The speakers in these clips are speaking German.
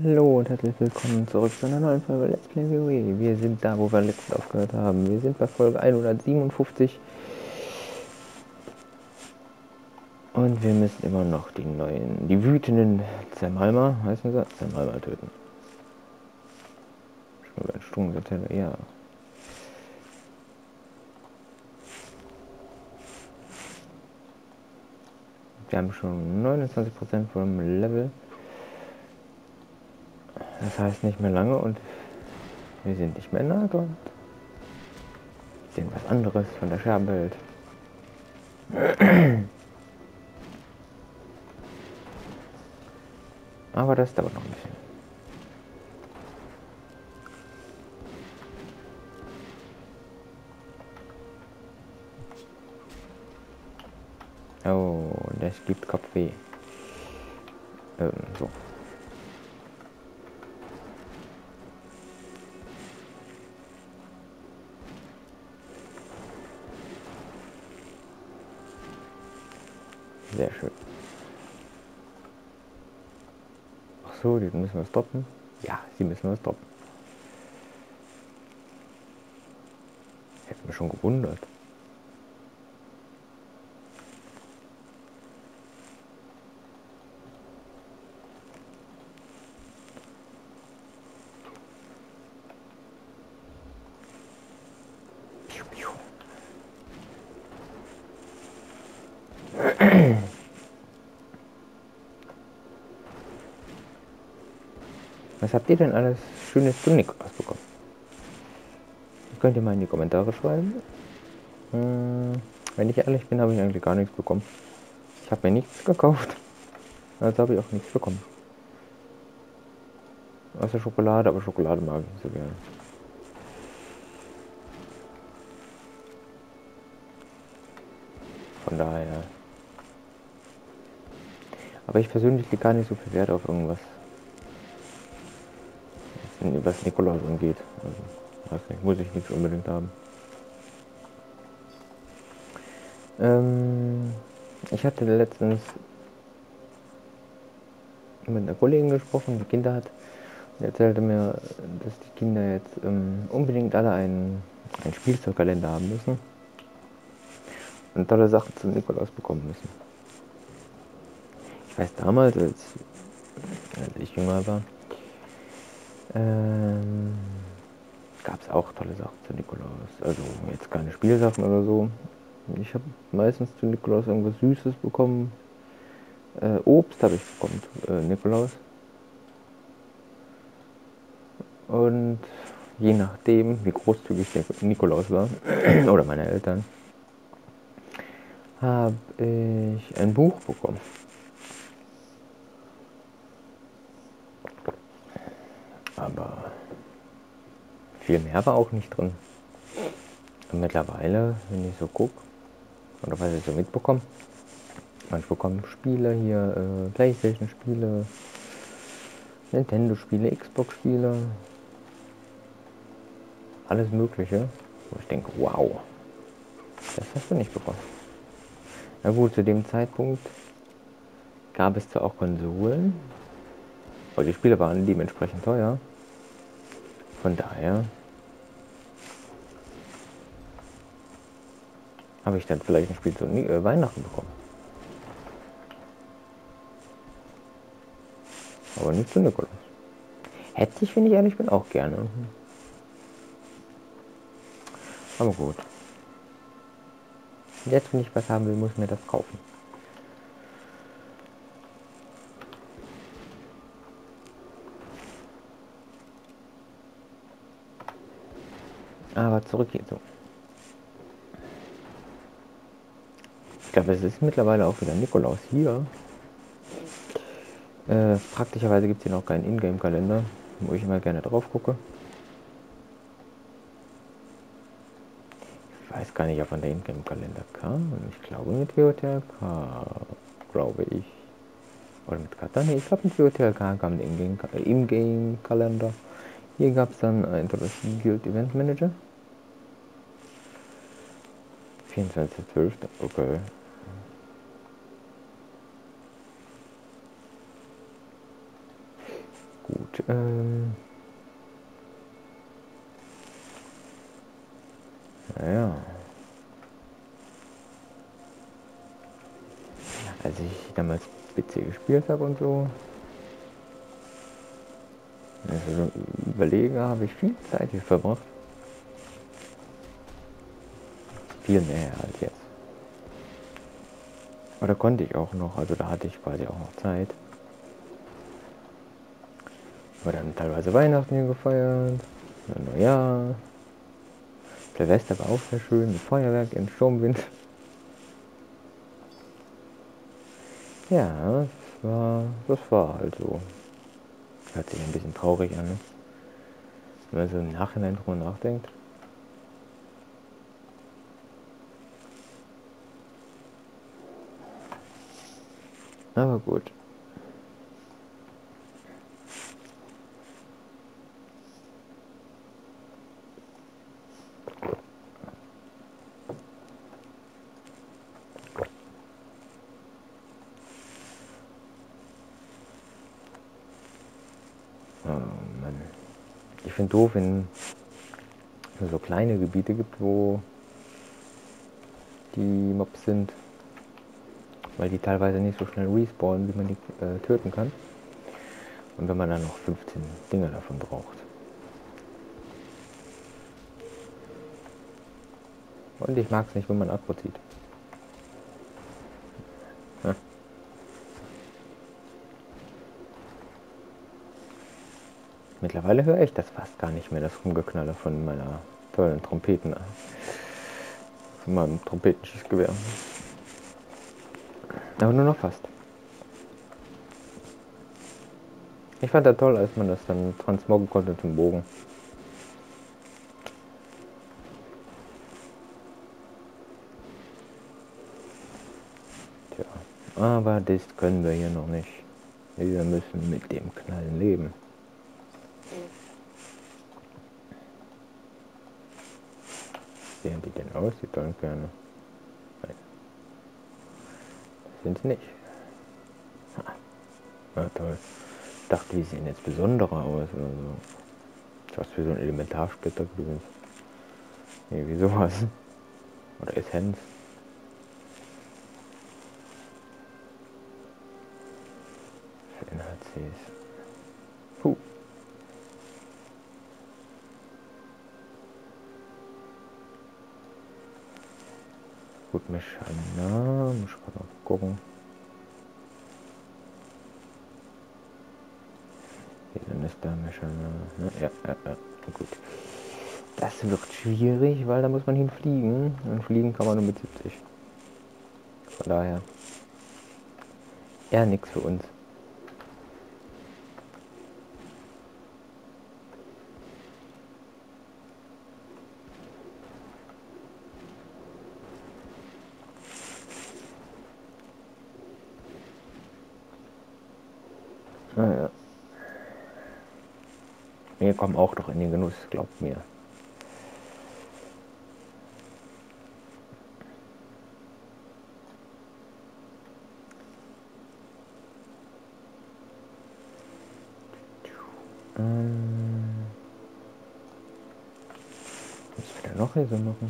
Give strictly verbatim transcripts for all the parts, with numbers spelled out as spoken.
Hallo und herzlich willkommen zurück zu einer neuen Folge Let's Play WoW. Wir sind da, wo wir letztens aufgehört haben. Wir sind bei Folge hundertsiebenundfünfzig. Und wir müssen immer noch die neuen, die wütenden Zermalmer, heißen sie? Zermalmer töten. Schon über einen Stundenteller, ja. Wir haben schon neunundzwanzig Prozent vom Level. Das heißt nicht mehr lange und wir sind nicht mehr in Nahgland. Sehen was anderes von der Scherbenwelt. Aber das dauert noch ein bisschen. Oh, das gibt Kopfweh. Ähm, so. Sehr schön. Ach so, die müssen wir stoppen. Ja, sie müssen wir stoppen. Hätte mich schon gewundert. Was habt ihr denn alles Schönes zu Nikolaus bekommen? Das könnt ihr mal in die Kommentare schreiben. Hm, wenn ich ehrlich bin, habe ich eigentlich gar nichts bekommen. Ich habe mir nichts gekauft. Also habe ich auch nichts bekommen. Außer Schokolade, aber Schokolade mag ich nicht so gerne. Von daher. Aber ich persönlich lege gar nicht so viel Wert auf irgendwas, was Nikolaus angeht. Also, weiß nicht, muss ich nicht unbedingt haben. Ähm, ich hatte letztens mit einer Kollegin gesprochen, die Kinder hat. Und erzählte mir, dass die Kinder jetzt ähm, unbedingt alle einen, einen Spielzeugkalender haben müssen. Und tolle Sachen zum Nikolaus bekommen müssen. Ich weiß damals, als, als ich jünger war, ähm, gab es auch tolle Sachen zu Nikolaus. Also jetzt keine Spielsachen oder so. Ich habe meistens zu Nikolaus irgendwas Süßes bekommen. Äh, Obst habe ich bekommen zu äh, Nikolaus. Und je nachdem, wie großzügig der Nikolaus war, oder meine Eltern, habe ich ein Buch bekommen. Aber viel mehr war auch nicht drin. Und mittlerweile, wenn ich so gucke, oder was ich so mitbekomme, manchmal bekommen Spiele hier, äh, Playstation-Spiele, Nintendo-Spiele, Xbox-Spiele, alles Mögliche. Wo ich denke, wow, das hast du nicht bekommen. Na gut, zu dem Zeitpunkt gab es zwar auch Konsolen, aber die Spiele waren dementsprechend teuer. Von daher habe ich dann vielleicht ein Spiel zu äh, Weihnachten bekommen. Aber nicht zu Nikolaus. Hätte ich, wenn ich ehrlich bin, auch gerne. Aber gut. Jetzt, wenn ich was haben will, muss ich mir das kaufen. Aber zurück hierzu. Ich glaube, es ist mittlerweile auch wieder Nikolaus hier. Äh, praktischerweise gibt es hier noch keinen Ingame-Kalender, wo ich immer gerne drauf gucke. Ich weiß gar nicht, ob man der Ingame-Kalender kam. Ich glaube mit W O T L K, glaube ich. Oder mit Kata? Nee, ich glaube mit W O T L K kam der Ingame-Kalender. Hier gab es dann ein tolles Guild Event Manager. vierundzwanzigster zwölfter Okay. Gut. ähm... Naja. Als ich damals P C gespielt habe und so, also überlege, habe ich viel Zeit hier verbracht. Viel mehr als jetzt. Aber da konnte ich auch noch, also da hatte ich quasi auch noch Zeit. Aber dann teilweise Weihnachten hier gefeiert, dann Neujahr. Silvester war auch sehr schön, mit Feuerwerk im Sturmwind. Ja, das war, das war halt so. Hört sich ein bisschen traurig an, ne? Wenn man so im Nachhinein drüber nachdenkt. Aber gut. Oh Mann. Ich finde doof, wenn es so kleine Gebiete gibt, wo die Mobs sind. Weil die teilweise nicht so schnell respawnen, wie man die äh, töten kann. Und wenn man dann noch fünfzehn Dinger davon braucht. Und ich mag es nicht, wenn man Aggro zieht. Ja. Mittlerweile höre ich das fast gar nicht mehr, das Rumgeknalle von meiner tollen Trompeten. Von meinem Trompetenschießgewehr. Aber nur noch fast. Ich fand das toll, als man das dann transmoggen konnte zum Bogen. Tja, aber das können wir hier noch nicht. Wir müssen mit dem Knallen leben. Sehen die denn aus, die tollen Kerne? Nein. Das sind sie nicht. Ha. Na toll. Ich dachte, die sehen jetzt besonderer aus oder so. Was für so ein Elementarsplitter gewesen. Irgendwie sowas. Oder Essenz. Für N H Cs. Puh. Gut, Mechana. Muss ich gerade mal gucken. Hier, dann ist da Mechana. Ne? Ja, ja, ja. Gut. Das wird schwierig, weil da muss man hinfliegen. Und fliegen kann man nur mit siebzig. Von daher. Eher nichts für uns. Naja. Wir kommen auch doch in den Genuss, glaubt mir. Ähm, was wir da noch hier so machen?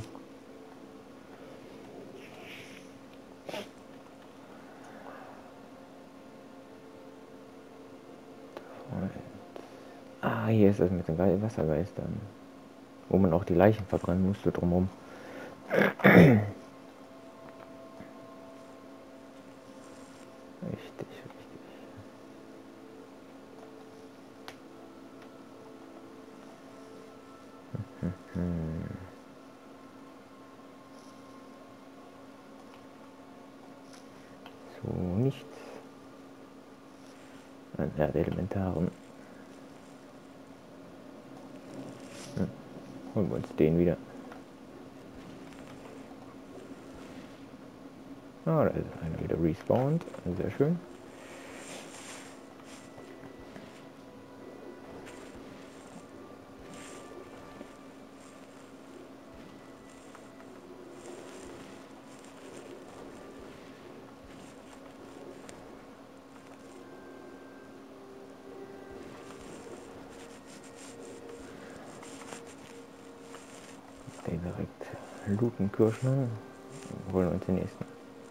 Ah, hier ist das mit den Ge Wassergeistern. Wo man auch die Leichen verbrennen musste drumherum. Richtig, richtig. Hm. So, nichts. Ja, die Elementaren. Hm. Holen wir uns den wieder. Ah, da ist einer wieder respawned. Sehr schön. Den direkt looten, Kirschen. Holen uns den nächsten.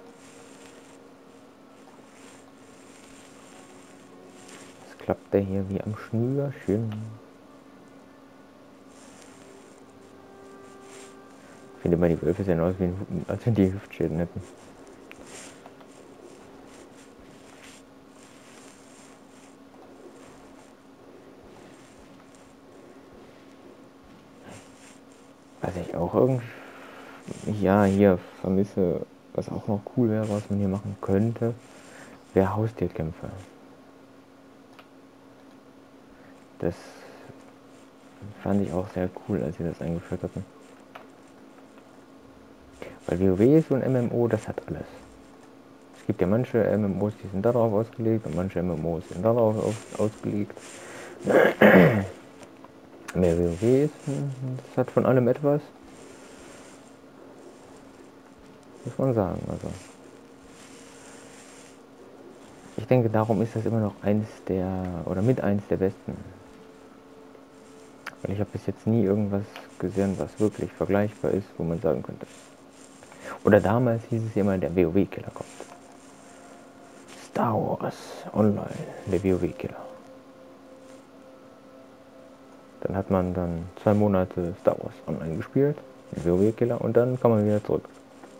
Das klappt der hier wie am Schnürchen. Ich finde immer, die Wölfe sehen aus, wie ein, als wenn die Hüftschäden hätten. Was ich auch irgendwie, ja, hier vermisse, was auch noch cool wäre, was man hier machen könnte, wäre Haustierkämpfe. Das fand ich auch sehr cool, als sie das eingeführt hatten. Weil WoW ist so ein M M O, das hat alles. Es gibt ja manche M M Os, die sind darauf ausgelegt und manche M M Os sind darauf aus, ausgelegt. Mehr WoW ist, das hat von allem etwas. Muss man sagen, also. Ich denke, darum ist das immer noch eins der, oder mit eins der besten. Weil ich habe bis jetzt nie irgendwas gesehen, was wirklich vergleichbar ist, wo man sagen könnte. Oder damals hieß es immer, der WoW-Killer kommt. Star Wars Online, der WoW-Killer. Dann hat man dann zwei Monate Star Wars Online gespielt, der WoW-Killer, und dann kam man wieder zurück.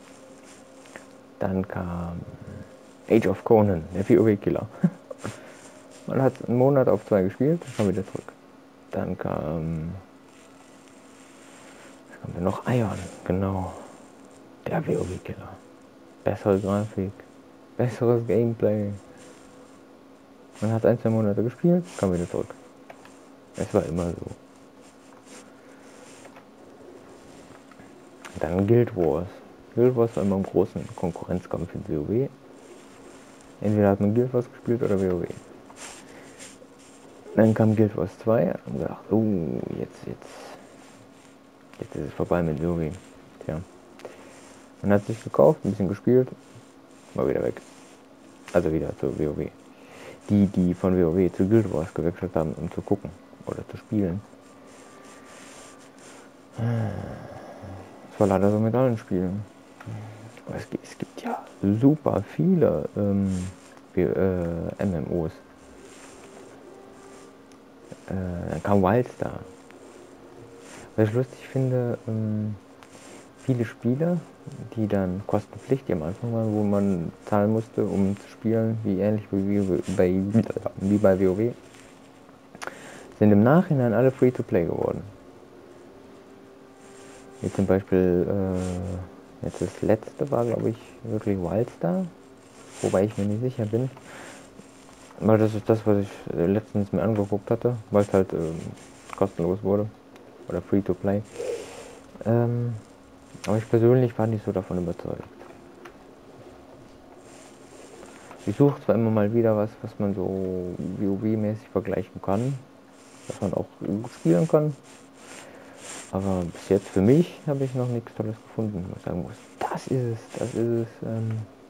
Dann kam Age of Conan, der WoW-Killer. Man hat einen Monat auf zwei gespielt, dann kam wieder zurück. Dann kam, was kommt denn noch? Ion, genau. Der WoW-Killer. Bessere Grafik, besseres Gameplay. Man hat ein, zwei Monate gespielt, kam wieder zurück. Es war immer so. Dann Guild Wars. Guild Wars war immer im großen Konkurrenzkampf in WoW. Entweder hat man Guild Wars gespielt oder WoW. Dann kam Guild Wars zwei und gedacht, oh, jetzt, jetzt, jetzt ist es vorbei mit WoW. Tja. Man hat sich gekauft, ein bisschen gespielt, war wieder weg. Also wieder zu WoW. Die, die von WoW zu Guild Wars gewechselt haben, um zu gucken oder zu spielen. Das war leider so mit allen Spielen. Aber es, es gibt ja super viele ähm, äh, M M Os. Äh, dann kam Wildstar. Was ich lustig finde, ähm, viele Spiele, die dann kostenpflichtig am Anfang waren, wo man zahlen musste, um zu spielen, wie ähnlich wie bei, wie bei WoW, sind im Nachhinein alle Free-to-Play geworden. Wie zum Beispiel, äh, jetzt das letzte war, glaube ich, wirklich Wildstar, wobei ich mir nicht sicher bin. Weil das ist das, was ich letztens mir angeguckt hatte, weil es halt ähm, kostenlos wurde. Oder Free-to-Play. Ähm, aber ich persönlich war nicht so davon überzeugt. Ich suche zwar immer mal wieder was, was man so WoW-mäßig vergleichen kann, was man auch gut spielen kann. Aber bis jetzt für mich habe ich noch nichts Tolles gefunden, wo ich sagen muss, das ist es, das ist es. Ähm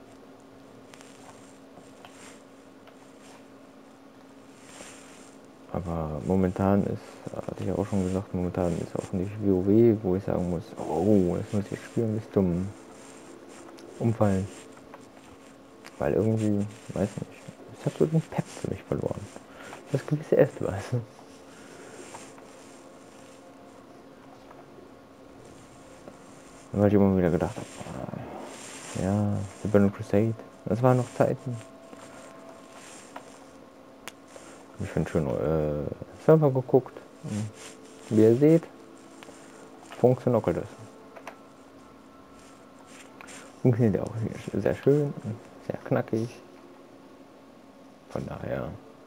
Aber momentan ist, hatte ich ja auch schon gesagt, momentan ist auch nicht WoW, wo ich sagen muss, oh, das muss ich jetzt spielen bis zum Umfallen. Weil irgendwie, weiß nicht, es hat so den Pep für mich verloren. Das gewisse etwas. Weil ich immer wieder gedacht habe, ja, The Burning Crusade, das waren noch Zeiten. Ich finde schon äh, Server geguckt. Wie ihr seht, funktioniert das. Funktioniert auch sehr schön, sehr knackig. Von daher.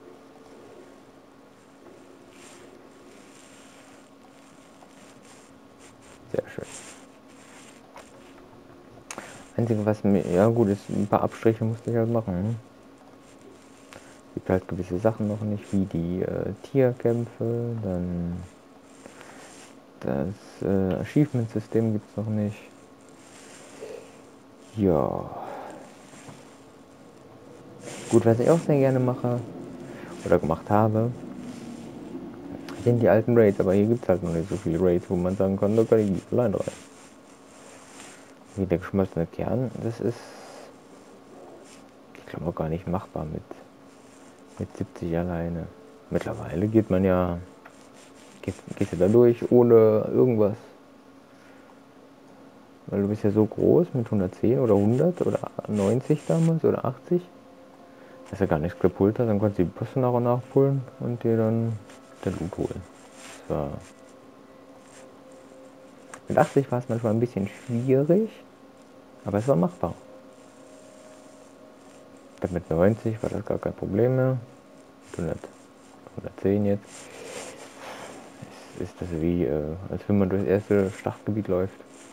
Sehr schön. Einzige, was mir, ja gut, ist, ein paar Abstriche musste ich halt machen. Es gibt halt gewisse Sachen noch nicht, wie die äh, Tierkämpfe, dann das äh, Achievement-System gibt es noch nicht. Ja. Gut, was ich auch sehr gerne mache, oder gemacht habe, in die alten Raids, aber hier gibt es halt noch nicht so viele Raids, wo man sagen kann, da kann ich allein rein. Wie der geschmolzene Kern, das ist, ich glaube, auch gar nicht machbar mit, mit siebzig alleine. Mittlerweile geht man ja, geht, geht ja da durch ohne irgendwas. Weil du bist ja so groß mit hundertzehn oder hundert oder neunzig damals oder achtzig, dass er gar nichts gepult hat. Dann konntest du die Posten nach und nach pullen und dir dann den Loot holen. Das war mit achtzig war es manchmal ein bisschen schwierig, aber es war machbar. Mit neunzig war das gar kein Problem mehr. hundert, hundertzehn jetzt. Es ist das wie, äh, als wenn man durchs erste Startgebiet läuft.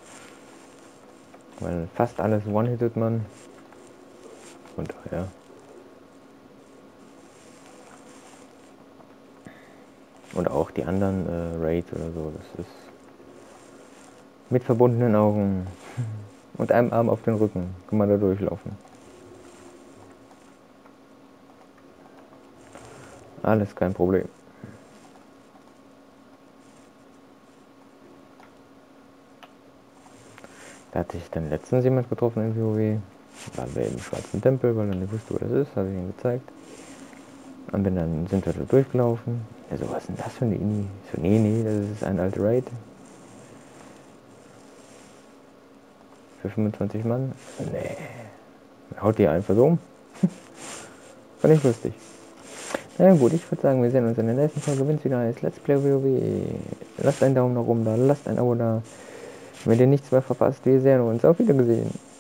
Weil fast alles one-hittet man. Von daher. Und auch die anderen äh, Raids oder so, das ist mit verbundenen Augen und einem Arm auf den Rücken kann man da durchlaufen. Alles kein Problem. Da hat sich dann letztens jemand getroffen in WoW. Da waren wir im Schwarzen Tempel, weil er nicht wusste, wo das ist, habe ich ihm gezeigt. Und dann sind wir da durchgelaufen. Ja, so, was ist denn das für eine Ini? So, nee, nee, das ist ein alter Raid. Für fünfundzwanzig Mann? Nee. Haut die einfach so um. Fand ich lustig. Na ja, gut, ich würde sagen, wir sehen uns in der nächsten Folge, wenn es wieder heißt Let's Play WoW. Lasst einen Daumen nach oben da, lasst ein Abo da. Wenn ihr nichts mehr verpasst, wir sehen uns. Auf Wiedersehen.